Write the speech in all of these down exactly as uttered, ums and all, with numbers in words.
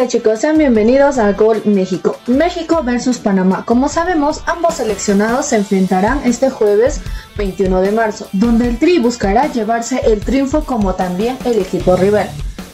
Hola chicos, sean bienvenidos a Gol México. México versus Panamá. Como sabemos, ambos seleccionados se enfrentarán este jueves veintiuno de marzo, donde el Tri buscará llevarse el triunfo como también el equipo rival.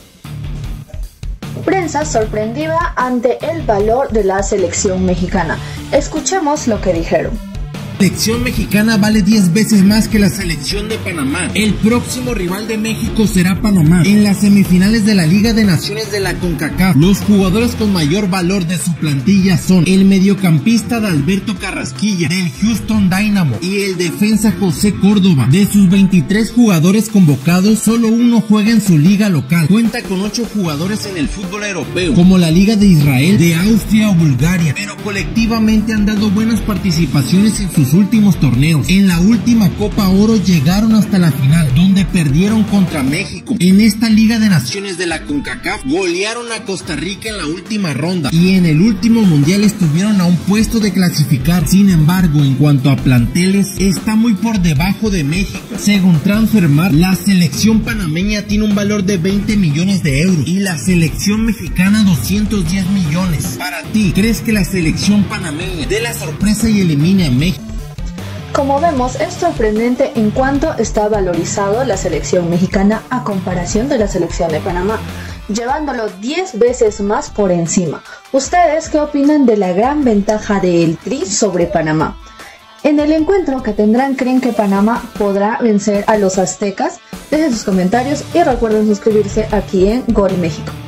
Prensa sorprendida ante el valor de la selección mexicana. Escuchemos lo que dijeron. La selección mexicana vale diez veces más que la selección de Panamá. El próximo rival de México será Panamá. En las semifinales de la Liga de Naciones de la CONCACAF, los jugadores con mayor valor de su plantilla son el mediocampista Dalberto Carrasquilla, del Houston Dynamo, y el defensa José Córdoba. De sus veintitrés jugadores convocados, solo uno juega en su liga local. Cuenta con ocho jugadores en el fútbol europeo, como la Liga de Israel, de Austria o Bulgaria, pero colectivamente han dado buenas participaciones en sus últimos torneos. En la última Copa Oro llegaron hasta la final, donde perdieron contra México. En esta Liga de Naciones de la CONCACAF golearon a Costa Rica en la última ronda, y en el último mundial estuvieron a un puesto de clasificar. Sin embargo, en cuanto a planteles, está muy por debajo de México. Según Transfermarkt, la selección panameña tiene un valor de veinte millones de euros y la selección mexicana doscientos diez millones. Para ti, ¿crees que la selección panameña dé la sorpresa y elimine a México? Como vemos, es sorprendente en cuanto está valorizado la selección mexicana a comparación de la selección de Panamá, llevándolo diez veces más por encima. ¿Ustedes qué opinan de la gran ventaja del Tri sobre Panamá? En el encuentro que tendrán, ¿creen que Panamá podrá vencer a los aztecas? Dejen sus comentarios y recuerden suscribirse aquí en Gol México.